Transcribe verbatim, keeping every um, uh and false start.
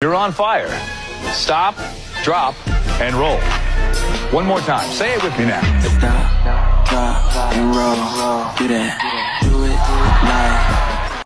You're on fire. Stop, drop, and roll. One more time. Say it with me now. Stop, drop, and roll. Do that.